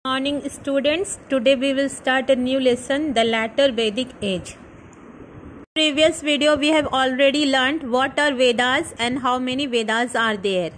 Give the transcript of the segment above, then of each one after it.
Morning students, today we will start a new lesson, the later Vedic age. Previous video we have already learnt what are Vedas and how many Vedas are there.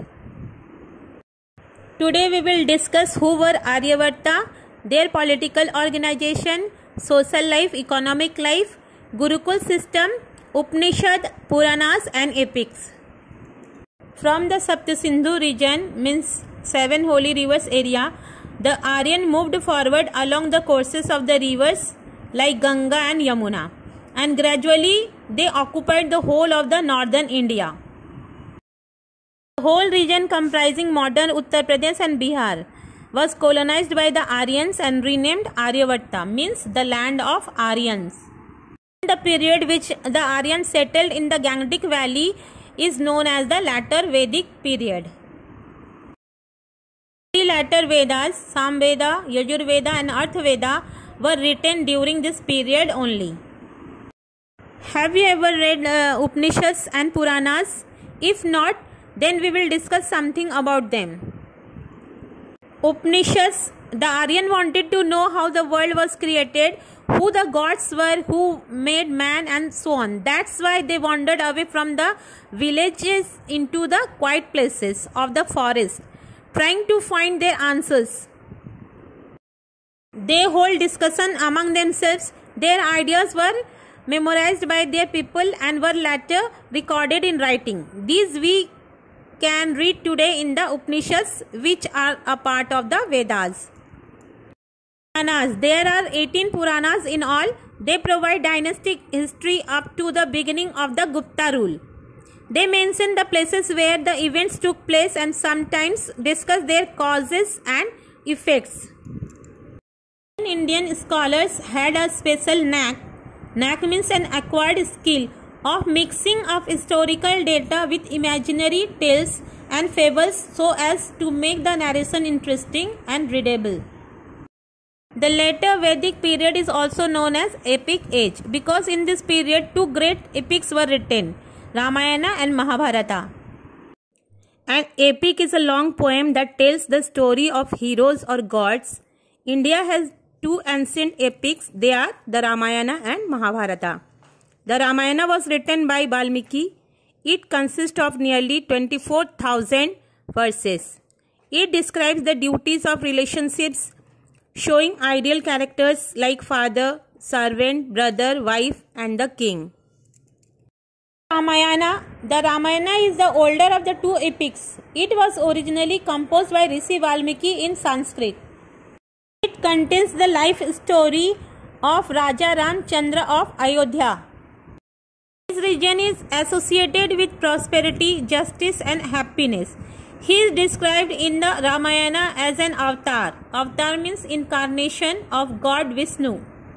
Today we will discuss who were Aryabharta, their political organization, social life, economic life, Gurukul system, Upanishad, Puranas and epics. From the Saptasindhu region, means 7 holy rivers area, the Aryan moved forward along the courses of the rivers like Ganga and Yamuna, and gradually they occupied the whole of the northern India. The whole region comprising modern Uttar Pradesh and Bihar was colonized by the Aryans and renamed Aryabharta, means the land of Aryans. The period which the Aryans settled in the Gangetic Valley is known as the later Vedic period. The later Vedas, Samveda, Yajurveda and Atharvaveda were written during this period only. Have you ever read Upanishads and Puranas? If not, then we will discuss something about them. Upanishads, the Aryan wanted to know how the world was created, who the gods were, who made man and so on. That's why they wandered away from the villages into the quiet places of the forest, trying to find their answers. They hold discussion among themselves. Their ideas were memorized by their people and were later recorded in writing. These we can read today in the Upanishads, which are a part of the Vedas. Puranas. There are 18 Puranas in all. They provide dynastic history up to the beginning of the Gupta rule. They mention the places where the events took place and sometimes discuss their causes and effects. Indian scholars had a special knack. Knack means an acquired skill of mixing of historical data with imaginary tales and fables so as to make the narration interesting and readable. The later Vedic period is also known as epic age because in this period two great epics were written, Ramayana and Mahabharata. An epic is a long poem that tells the story of heroes or gods. India has two ancient epics. They are the Ramayana and Mahabharata. The Ramayana was written by Valmiki. It consists of nearly 24,000 verses. It describes the duties of relationships, showing ideal characters like father, servant, brother, wife and the king. Ramayana. The Ramayana is the older of the two epics. It was originally composed by Rishi Valmiki in Sanskrit. It contains the life story of Raja Ramchandra of Ayodhya. His region is associated with prosperity, justice and happiness. He is described in the Ramayana as an avatar. Avatar means incarnation of God Vishnu.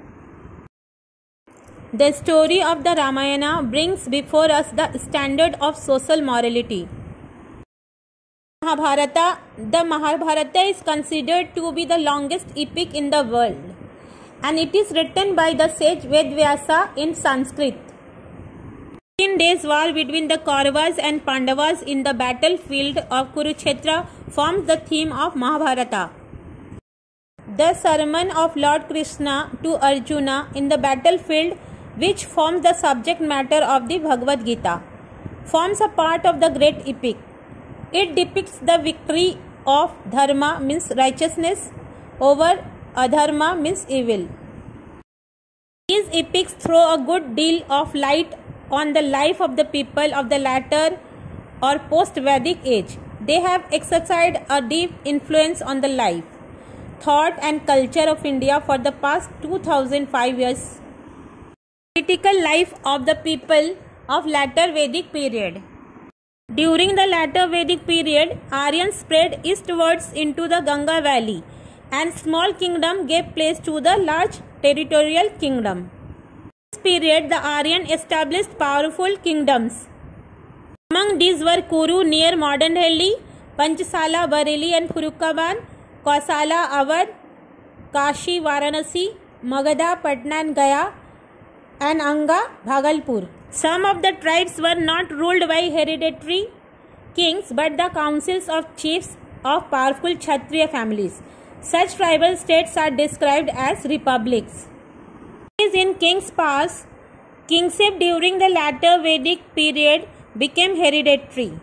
The story of the Ramayana brings before us the standard of social morality. Mahabharata. The Mahabharata is considered to be the longest epic in the world, and it is written by the sage Vedvyasa in Sanskrit. 15 days war between the Kauravas and Pandavas in the battlefield of Kurukshetra forms the theme of Mahabharata. The sermon of Lord Krishna to Arjuna in the battlefield, which forms the subject matter of the Bhagavad Gita, forms a part of the great epic. It depicts the victory of dharma means righteousness over adharma means evil. These epics throw a good deal of light on the life of the people of the latter or post-Vedic age. They have exercised a deep influence on the life, thought and culture of India for the past 2005 years. Political life of the people of later Vedic period. During the later Vedic period, Aryans spread eastwards into the Ganga Valley and small kingdom gave place to the large territorial kingdom. In this period, the Aryan established powerful kingdoms. Among these were Kuru near modern Delhi, Panchsala, Bareilly and Firukabad, Kausala, Awadh, Kashi, Varanasi, Magadha, Patna and Gaya, and Anga, Bhagalpur. Some of the tribes were not ruled by hereditary kings but the councils of chiefs of powerful Kshatriya families. Such tribal states are described as republics. In king's past, kingship during the later Vedic period became hereditary.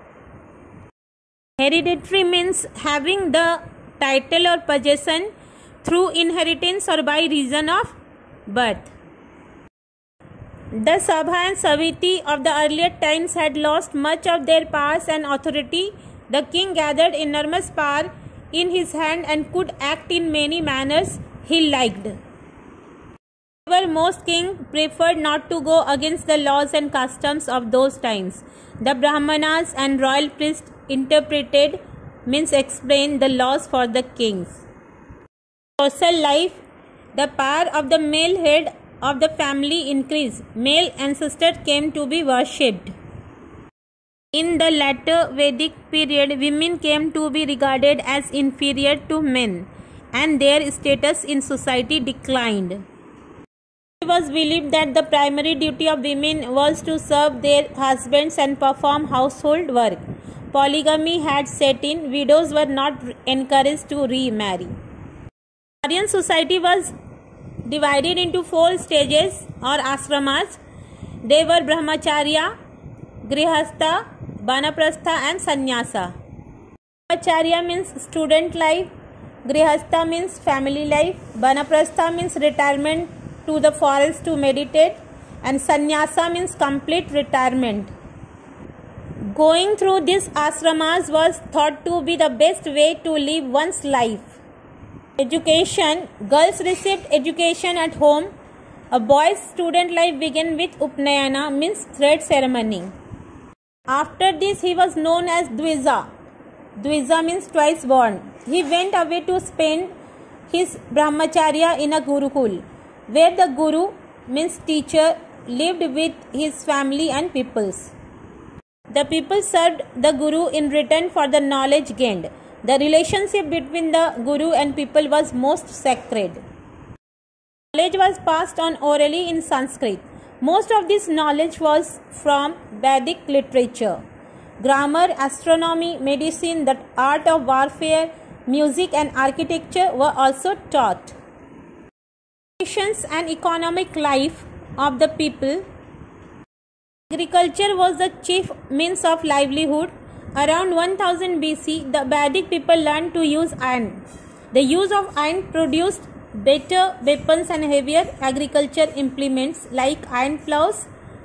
Hereditary means having the title or possession through inheritance or by reason of birth. The Sabha and Saviti of the earlier times had lost much of their powers and authority. The king gathered enormous power in his hand and could act in many manners he liked. However, most kings preferred not to go against the laws and customs of those times. The Brahmanas and royal priests interpreted, means explained, the laws for the kings. Social life, the power of the male head of the family increased. Male ancestors came to be worshipped. In the later Vedic period, women came to be regarded as inferior to men, and their status in society declined. It was believed that the primary duty of women was to serve their husbands and perform household work. Polygamy had set in. Widows were not encouraged to remarry. Aryan society was divided into 4 stages or ashramas. They were Brahmacharya, Grihastha, Vanaprastha and Sannyasa. Brahmacharya means student life, Grihastha means family life, Vanaprastha means retirement to the forest to meditate, and Sannyasa means complete retirement. Going through these ashramas was thought to be the best way to live one's life. Education. Girls received education at home. A boy's student life began with Upnayana, means thread ceremony. After this, he was known as Dvija. Dvija means twice born. He went away to spend his Brahmacharya in a Gurukul, where the Guru, means teacher, lived with his family and peoples. The people served the Guru in return for the knowledge gained. The relationship between the Guru and people was most sacred. Knowledge was passed on orally in Sanskrit. Most of this knowledge was from Vedic literature. Grammar, astronomy, medicine, the art of warfare, music and architecture were also taught. Nations and economic life of the people. Agriculture was the chief means of livelihood. Around 1000 BC, the Vedic people learned to use iron. The use of iron produced better weapons and heavier agriculture implements like iron plows.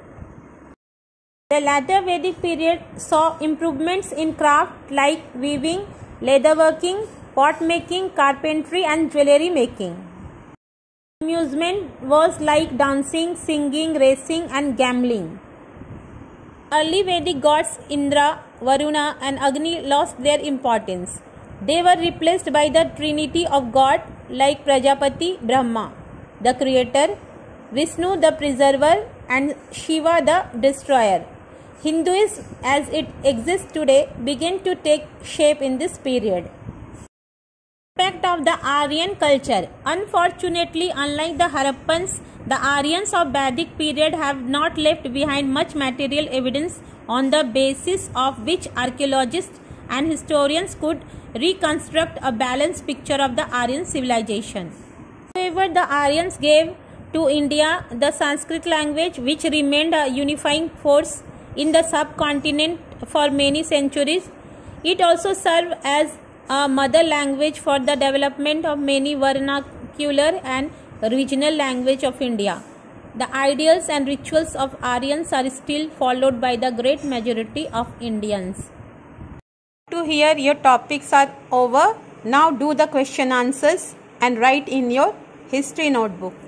The latter Vedic period saw improvements in craft like weaving, leatherworking, pot making, carpentry and jewelry making. Amusement was like dancing, singing, racing and gambling. Early Vedic gods Indra, Varuna and Agni lost their importance. They were replaced by the trinity of God like Prajapati, Brahma, the creator, Vishnu, the preserver and Shiva, the destroyer. Hinduism as it exists today began to take shape in this period. Aspect of the Aryan culture. Unfortunately, unlike the Harappans, the Aryans of Vedic period have not left behind much material evidence on the basis of which archaeologists and historians could reconstruct a balanced picture of the Aryan civilization. However, the Aryans gave to India the Sanskrit language, which remained a unifying force in the subcontinent for many centuries. It also served as a mother language for the development of many vernacular and regional language of India. The ideals and rituals of Aryans are still followed by the great majority of Indians. To hear your topics are over. Now do the question answers and write in your history notebook.